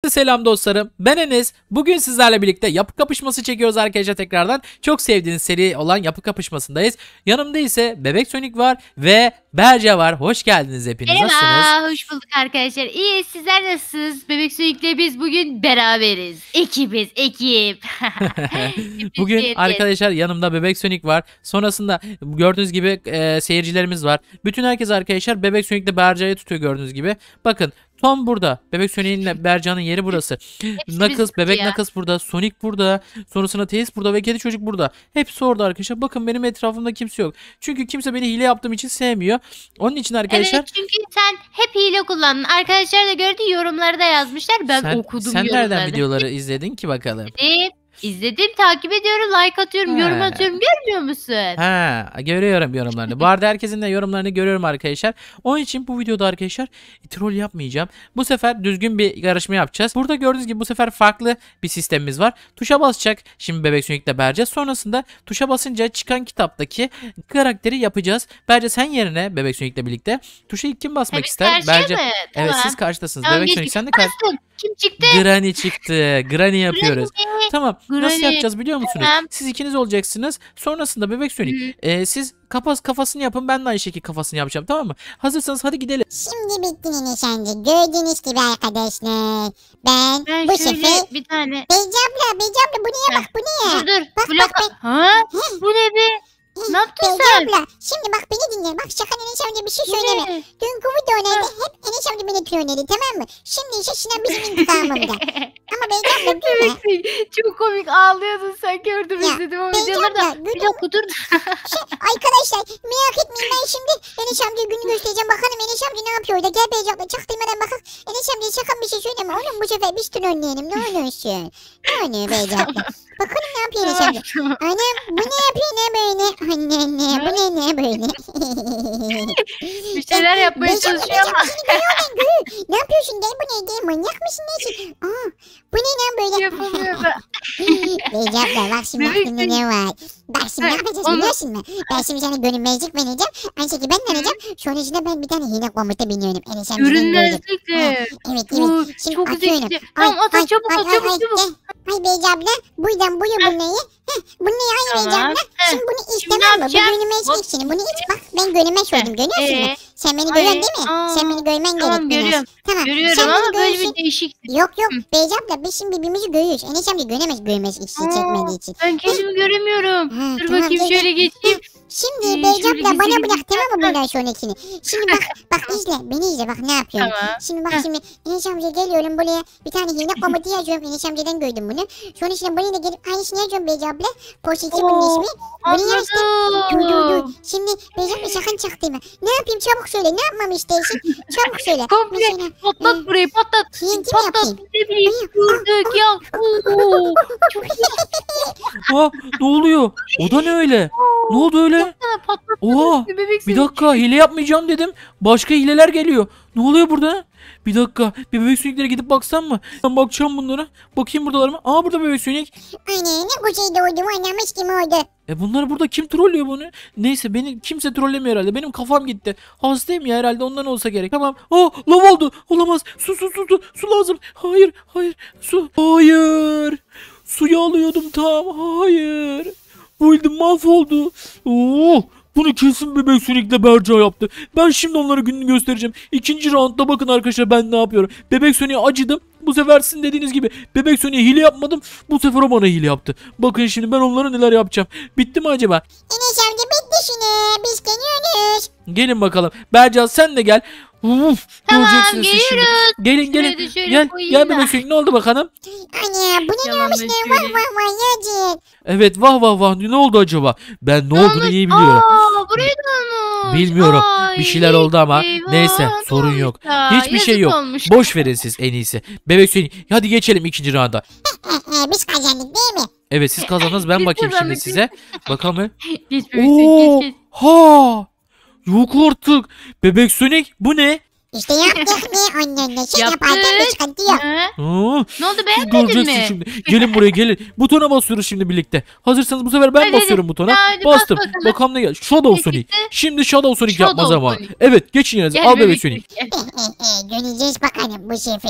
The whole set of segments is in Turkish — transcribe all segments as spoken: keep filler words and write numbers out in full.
Herkese selam dostlarım. Ben Enes. Bugün sizlerle birlikte yapı kapışması çekiyoruz arkadaşlar tekrardan. Çok sevdiğiniz seri olan yapı kapışmasındayız. Yanımda ise Bebek Sonic var ve Berca var. Hoş geldiniz hepiniz. Merhaba, Nasılsınız? hoş bulduk arkadaşlar. İyi, sizler nasılsınız? Bebek Sonic'le biz bugün beraberiz. Ekibiz, ekip. Bugün arkadaşlar yanımda Bebek Sonic var. Sonrasında gördüğünüz gibi e, seyircilerimiz var. Bütün herkes arkadaşlar Bebek Sonic'le Berca'yı tutuyor gördüğünüz gibi. Bakın Tom burada. Bebek Sonic'in Berca'nın yeri burası. Nakız, bebek ya. Nakız burada. Sonic burada. Sonrasında Teis burada ve kedi çocuk burada. Hepsi orada arkadaşlar. Bakın benim etrafımda kimse yok. Çünkü kimse beni hile yaptığım için sevmiyor. Onun için arkadaşlar. Evet, çünkü sen hep hile kullandın. Arkadaşlar da gördü, yorumları da yazmışlar. Ben sen, okudum sen yorumları. nereden videoları izledin ki bakalım? Evet, izledim, takip ediyorum, like atıyorum, He. yorum atıyorum. Görmüyor musun? Ha, görüyorum yorumlarını. Bu arada herkesin de yorumlarını görüyorum arkadaşlar. Onun için bu videoda arkadaşlar troll yapmayacağım. Bu sefer düzgün bir yarışma yapacağız. Burada gördüğünüz gibi bu sefer farklı bir sistemimiz var. Tuşa basacak şimdi Bebek Sonic'le Berca. Sonrasında tuşa basınca çıkan kitaptaki karakteri yapacağız. Berca sen yerine Bebek Sonic'le birlikte tuşa ilk kim basmak Tabii ister? karşıya Berca. mı? Evet, Tamam. siz karşıdasınız. Tamam, Bebek geç- Sonic sen de karşı. Bastım. Kim çıktı? Granny çıktı. Granny yapıyoruz. Granny. Tamam. Nasıl Granny. yapacağız biliyor musunuz? Tamam. Siz ikiniz olacaksınız. Sonrasında Bebek Sonic. Hı. e, siz kafas kafasını yapın. Ben de aynı şekilde kafasını yapacağım. Tamam mı? Hazırsanız hadi gidelim. Şimdi bitti nişancı. Gördüğünüz gibi arkadaşlar. Ben, Ben bu şöyle sefer... bir tane... Beyci abla, Beyci abla bu neye bak bu neye? Dur dur. Bak, Blok... bak, Ha? Bu ne be? Ne yaptın Beyci sen? abla şimdi bak beni dinle. Bak şaka Enes amca bir şey Bu söyleme. ne? Dünkü videolarda hep Enes amca beni trolledi tamam mı? Şimdi ise Şınav bizim intikamımda. Ama Beyci abla gülme. Çok komik ağlıyordun sen, gördüm Ya, izledim o Beyci videoları da. abla Bir gülme. dakika dur. Şey, arkadaşlar merak etmeyin ben şimdi Enes amcaya günü göstereceğim. Bakalım Enes amca ne yapıyor orada. Gel Beyci abla çaktırmadan bakın. Enes amcaya sakın bir şey söyleme. Oğlum bu sefer biz trolleyelim ne olursun. Ne oluyor Beyci abla? Bakalım ne yapıyor Enes amca. Annem bu ne yapıyor ne böyle? Anne anne bu ne ne böyle? Bir şeyler yapmaya Beyci abla, çalışıyor ama. Beyci abla, seni görüyorum ben görüyorum. Ne yapıyorsun gel bu ne gel manyak mısın ne için? Aa bu ne lan böyle? Yapamıyor da. Beyci abla bak şimdi Bebek aklımda ne var? Bak şimdi ne Ha, yapacağız onu- biliyorsun mu? Ben şimdi sana görünmezlik vereceğim. Aynı şekilde ben vereceğim. Sonrasında ben bir tane hile komuta biniyorum. Enes amcadan gördüm. Görünmezlik de. Evet evet. Oo, Şimdi çok atıyorum. zekice. Tamam, at, at, çabuk, at, çabuk, çabuk. Gel. Ay Beyci abla buradan buyu bunları. Heh, bunu aynı Beyci Tamam. abla. Heh. Şimdi bunu iç Şimdi ne tamam mı? Bu yapacağız? görünmezlik Hop. şimdi. Bunu iç bak. Ben görünmez oldum görüyorsun mu? Ee? Sen beni Ay, görüyorsun değil mi? aa, Sen beni görmen gerek Tamam, biraz. görüyorum. Tamam. Görüyorum Sen ama beni böyle görürsün. bir değişik. Yok yok Beyci abla biz şimdi birbirimizi görüyoruz. Enes amca göremez görmez ikisi Aa, çekmediği için. Ben kendimi göremiyorum. Ha, Dur tamam, bakayım, gel, şöyle gel. geçeyim. Şimdi Hmm, Beyci şöyle abla bana güzelim bırak tamam mı bir- bundan sonrakini? Şimdi bak bak izle beni izle bak ne yapıyorum. Tamam. Şimdi bak Heh. şimdi Enes amca geliyorum buraya bir tane yine komutu yazıyorum. Enes amcadan gördüm bunu. Sonra şimdi buraya da gelip aynısını yazıyorum Beyci abla. Pozitif bunun Oo, ismi. Bunu yazdım. Dur dur dur. Anladım. Şimdi Beyci abla sakın çaktırma. Ne yapayım çabuk söyle ne yapmamı istersin? Çabuk söyle. Komple Mesela, patlat e, burayı, patlat. T N T mi Patlat, yapayım? ne bileyim, gördük ya. Oo, çok iyi. Aa, ne oluyor? O da ne öyle? Ne oldu öyle? Patlat, patlat. Oha. Bebek Bir seni- dakika hile yapmayacağım dedim. Başka hileler geliyor. Ne oluyor burada? Bir dakika. Bir Bebek Sonic'lere gidip baksam mı? Ben bakacağım bunlara. Bakayım buradalar mı? Aa burada Bebek Sonic. Anne ne güzel doğdum anlamış gibi oldu. E bunlar burada kim trollüyor bunu? Neyse beni kimse trollemiyor herhalde. Benim kafam gitti. Hastayım ya herhalde ondan olsa gerek. Tamam. Aa lav oldu. Olamaz. Su su su su. Su lazım. Hayır. Hayır. Su. Hayır. Suyu alıyordum tam. Hayır. Bu ildim mahvoldu. Oo. Bunu kesin Bebek Sonic'le Berca yaptı. Ben şimdi onlara gününü göstereceğim. İkinci roundda bakın arkadaşlar ben ne yapıyorum. Bebek Sonic'e acıdım. Bu sefer sizin dediğiniz gibi Bebek Sonic'e hile yapmadım. Bu sefer o bana hile yaptı. Bakın şimdi ben onlara neler yapacağım. Bitti mi acaba? Enes amca bitti şimdi. Biz geliyoruz. Gelin bakalım. Berca sen de gel. Uf, Tamam, göreceksiniz siz şimdi. geliyoruz. Gelin Şuraya gelin. da şöyle Gel koyayım gel da. Bebek Sonic ne oldu bakalım? Anne bu ne Yalan olmuş da ne şöyle. vah vah vah yacık. Evet vah vah vah ne oldu acaba? Ben ne, Ne olduğunu olmuş? iyi biliyorum. Aa, buraya da olmuş. Bilmiyorum. Ay, Bir şeyler oldu ama eyvah, neyse ne sorun olmuş yok. ya? Hiçbir şey Yazık yok. olmuş. Boş verin siz en iyisi. Bebek Sonic hadi geçelim ikinci rounda. Ee, e, biz kazandık değil mi? Evet siz kazandınız ben Biz bakayım şimdi kazandık. size. Bakalım. Geç bebek Sonic, Oo, geç geç. ha. Yok artık. Bebek Sonic bu ne? İşte yaptık ne annenle sen Yaptık. yaparken bir sıkıntı yok. Ha? Aa, Ne oldu, siz beğenmedin göreceksiniz mi? şimdi. Gelin buraya gelin. Butona basıyoruz şimdi birlikte. Hazırsanız bu sefer ben Hadi, basıyorum hadi. butona. Hadi, bas Bastım. bakalım. Bakalım ne gel. Shadow Ne Sonic. çıktı? Şimdi Shadow Sonic Shadow yapma zamanı. Sonic. Evet geçin yerinize. Gel Al Bebek Sonic. gel. Ee, e, e, göreceğiz bakalım bu sefer de.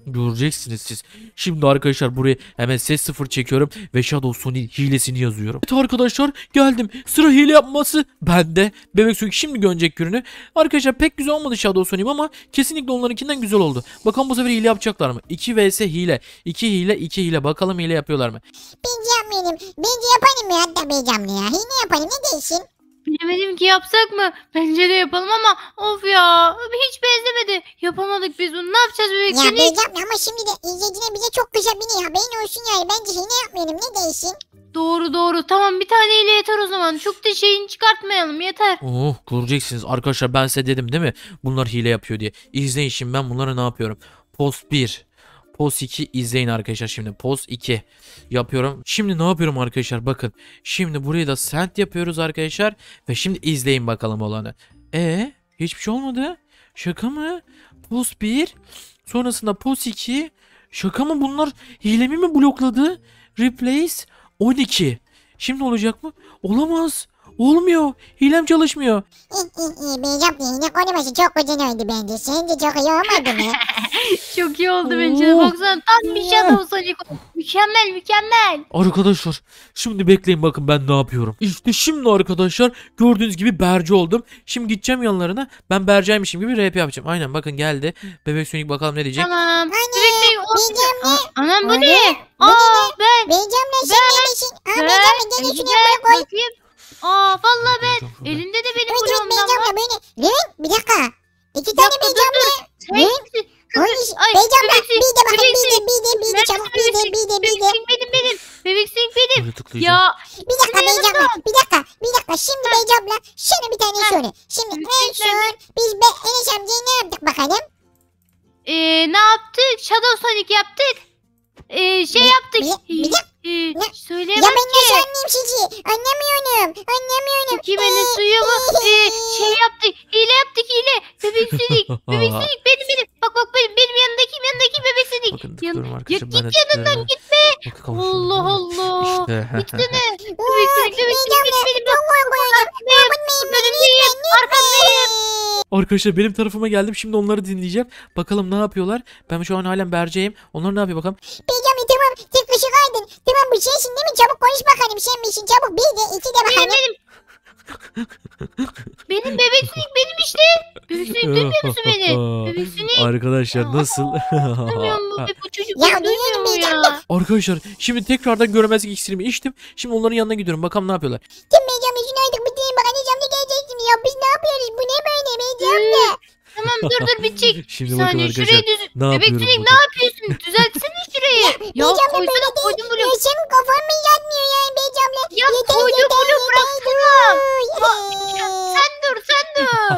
Göreceksiniz siz. Şimdi arkadaşlar buraya hemen ses sıfır çekiyorum ve Shadow Sonic hilesini yazıyorum. Evet arkadaşlar geldim. Sıra hile yapması bende. Bebek Sonic şimdi görecek gününü. Arkadaşlar pek güzel olmadı Shadow Sonic ama kesinlikle onlarınkinden güzel oldu. Bakalım bu sefer hile yapacaklar mı? iki vs hile. iki hile iki hile. Bakalım hile yapıyorlar mı? Bence yapmayalım. Bence yapalım ya hatta beycamla ya. Hey, ne yapalım ne değilsin? Bilemedim ki yapsak mı? Bence de yapalım ama of ya. Hiç benzemedi. Yapamadık biz bunu. Ne yapacağız bebek Ya Sonic? beycamla ama şimdi de izleyiciler bize çok kızabilir. Haberin olsun yani. Bence hey, ne yapmayalım ne değilsin? Doğru doğru. Tamam bir taneyle yeter o zaman. Çok da şeyini çıkartmayalım yeter. Oh göreceksiniz. Arkadaşlar ben size dedim değil mi? Bunlar hile yapıyor diye. İzleyin şimdi ben bunları ne yapıyorum. Post bir. Post iki izleyin arkadaşlar şimdi. Post iki yapıyorum. Şimdi ne yapıyorum arkadaşlar bakın. Şimdi burayı da send yapıyoruz arkadaşlar. Ve şimdi izleyin bakalım olanı. E hiçbir şey olmadı. Şaka mı? Post bir. Sonrasında post iki. Şaka mı bunlar? Hilemi mi blokladı? Replace on iki. Şimdi olacak mı? Olamaz. Olmuyor. Hilem çalışmıyor. İh ih ih beycamla yine oynaması çok güzel oldu bence. Senin de çok iyi olmadı mı? Çok iyi oldu bence de. Oo. Baksana tam bir Shadow Sonic oldu. Mükemmel mükemmel. Arkadaşlar şimdi bekleyin bakın ben ne yapıyorum. İşte şimdi arkadaşlar gördüğünüz gibi Berce oldum. Şimdi gideceğim yanlarına. Ben Berce'ymişim gibi rap yapacağım. Aynen bakın geldi. Bebek Sonic bakalım ne diyecek. Tamam. Bebek Sonic olsun. Beycamla. Aa, Anam bu Anne, ne? bu Aa ben. Beycamla sen neylesin? Aa Ben. beycamla gel şunu yapmaya koy. Bakayım. Aa vallahi ben. Elinde de benim Evet evet bloğumdan var. beycamla böyle. Lan bir dakika. İki tane dakika, dur, beycamla. Sen Ne? kimsin? Hangisi? Ay, Beycamla Bebek Sonic, bir de bakın Bebek bir de Sonic. bir de bir de Neredesin çabuk bir de Bebek bir de Sonic? bir Bebek de. Sonic benim benim. Bebek Sonic benim. Böyle tıklayacağım. Ya Bir dakika Senin beycamla yanında. bir dakika bir dakika şimdi beycamla şunu bir tane Heh. söyle. Şimdi Bebek en son biz be Enes amcayı ne yaptık bakalım? Ee, ne yaptık? Shadow Sonic yaptık. Ee, şey Bir- yaptık. bir- bir dakika. Ee, Ne? söyleyemem Ya ben ki. nasıl anlayayım sizi? Anlamıyorum. Anlamıyorum. Kime ne suyu mu? Ee, şey yaptık. Hile yaptık hile. Bebek Sonic. Bebek Sonic benim benim. Bak bak benim benim yanındaki yanındaki bebek Sonic. Bakın Yan- tıklıyorum Ya arkadaşlar. Ben de git yanından tıklıyorum. gitme. Bakın kavuşuyorum, Allah değil mi? Allah. İşte. Gitsene. Oo, Bebek Sonic bebek Sonic beycamla benim benim. çok korkuyorum. Korkutmayın beni Önündeyim. lütfen Arkandayım. lütfen. Arkadaşlar benim tarafıma geldim. Şimdi onları dinleyeceğim. Bakalım ne yapıyorlar. Ben şu an halen Berce'yim. Onlar ne yapıyor bakalım. Beycamla tamam tek ışık aydın. Tamam bu sensin değil mi? Çabuk konuş bakalım sen misin? Çabuk bir de iki de Benim bakalım. benim. Benim bebek Sonic benim işte. Bebek Sonic duymuyor musun beni? Bebek Sonic. Arkadaşlar nasıl? Duymuyor mu? Bu çocuk Ya ya, duymuyor duyuyorum mu beycamla. ya? Arkadaşlar şimdi tekrardan görmezlik iksirimi içtim. Şimdi onların yanına gidiyorum. Bakalım ne yapıyorlar. Tüm beycamla şunu artık bitireyim bak. Enes amca gelecek şimdi. Ya biz ne yapıyoruz? Bu ne böyle beycamla? Tamam dur dur bitecek. Şimdi Bir bakın saniye arkadaşlar. şurayı düz... Ne Bebek yapıyorum Sonic ne bakın. yapıyorsun? Düzeltsene şurayı. Ya Beycamla koysana böyle koydum değil. bloğu. Ya senin kafan mı yatmıyor yani beycamla? Ya Yeter koydum yeter bloğu yeter. bıraksana. Dur. Sen dur sen dur.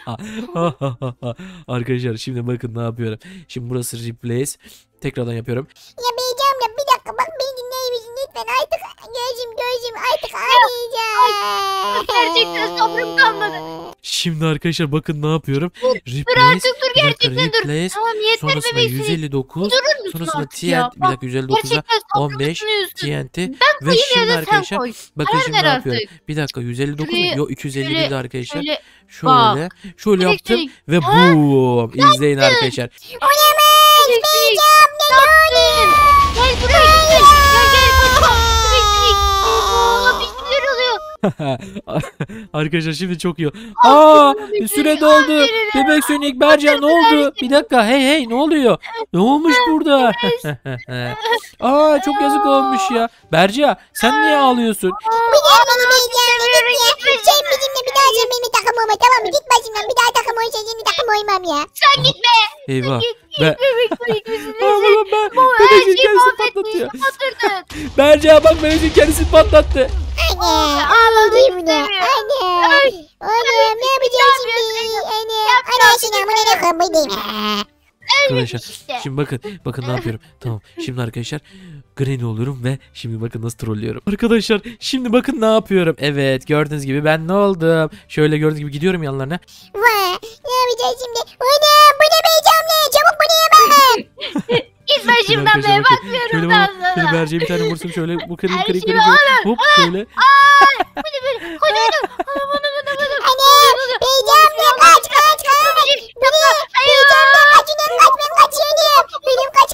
Arkadaşlar şimdi bakın ne yapıyorum. Şimdi burası replace. Tekrardan yapıyorum. Ya beycamla bir dakika bak beni dinler misin lütfen artık gözüm gözüm artık ağlayacağım. Gerçekten sabrım kalmadı. Şimdi arkadaşlar bakın ne yapıyorum. Dur Replace. artık dur Bir dakika, gerçekten dur. replace. Tamam yeter Sonrasında bebek Sonic. yüz elli dokuz. Durur musun Sonrasında artık T N ya? T. Bir dakika yüz elli dokuza Gerçekten on sabrımı beş sınıyorsun. T N T. Ben Ve koyayım şimdi ya da sen arkadaşlar koy. bakın Karar şimdi ver ne yapıyorum. artık. Bir dakika yüz elli dokuz mu? Şuraya- Yok iki yüz elli bir de arkadaşlar. Şöyle Şöyle. Şöyle Bebek yaptım. Sonic. Ve Ha? boom. İzleyin arkadaşlar. Olamaz Bebek Sonic. beycam ne oluyor? Gel buraya gel. Gel gel kaçma. Bebek Sonic. Aa, bir şeyler oluyor. Arkadaşlar şimdi çok iyi. Aa süre doldu. Aferin. Bebek Sonic Berca ne oldu? Bir dakika hey hey ne oluyor? Ne olmuş burada? Aa çok yazık olmuş ya. Berca sen niye ağlıyorsun? Bir daha beni beycam dedim ya. Sen bizimle bir daha sen benimle takım olma tamam mı? Git başımdan bir daha takım oysa seninle takım oymam ya. Sen gitme. Eyvah. Git git Ben- Bebek Sonic misin? Oğlum ben Bu her Bebek Sonic şeyi kendisi mahvettin. patlatıyor. Batırdın. Berca bak Bebek Sonic kendisi patlattı. Anne. Ağlamak Öldüm bunu. istemiyorum. Anne. Ay. Oğlum ne yapacağız şimdi? Anne. Anne şimdi amına ne koyayım. Arkadaşlar işte. şimdi bakın bakın ne yapıyorum. Tamam şimdi arkadaşlar Granny oluyorum ve şimdi bakın nasıl trollüyorum. Arkadaşlar şimdi bakın ne yapıyorum. Evet gördüğünüz gibi ben ne oldum. Şöyle gördüğünüz gibi gidiyorum yanlarına. Vay. Ne yapacağız şimdi? Ana bu ne beycam ne? Çabuk buraya bakın. Git başımdan Arkadaşlar be bakın. bakmıyorum Şöyle ben bana şöyle sana. Berce'ye bir tane vursun şöyle bu kırayım Her kırayım şeyi kırayım. Hop şöyle. Kocaman anam anam anam anam. Anne. Beycam ne? Kaç kaç kaç. Bu ne? Beycam ne? Kaçın kaç ben kaçıyorum. Benim kaç.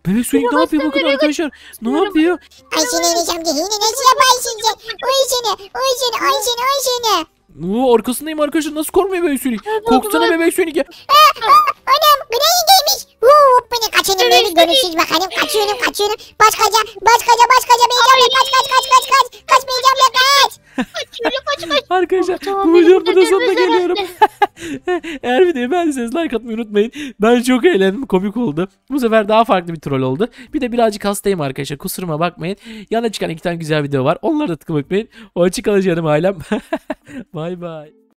Bebek Sonic ne yapıyor bakın arkadaşlar. Ne yapıyor? Ay seni Enes amca yine nasıl yaparsın sen? Oy seni oy seni oy seni oy seni. Oo, arkasındayım arkadaşlar. Nasıl korkmuyor Bebek Sonic? Korksana Bebek Sonic ya. Anam Granny gelmiş. Huu beni kaçırdım beni gönülsüz bakalım kaçıyorum kaçıyorum. Başkaca başkaca başkaca beyeceğim kaç kaç kaç kaç kaç. Kaç beyeceğim ya kaç. Kaç kaç kaç. Arkadaşlar Tamam, bu benim videonun burada de sonuna gözüm geliyorum. Eğer videoyu beğendiyseniz like atmayı unutmayın. Ben çok eğlendim. Komik oldu. Bu sefer daha farklı bir troll oldu. Bir de birazcık hastayım arkadaşlar. Kusuruma bakmayın. Yana çıkan iki tane güzel video var. Onları da tıklamayı unutmayın. Hoşçakalın canım ailem. Bay bay.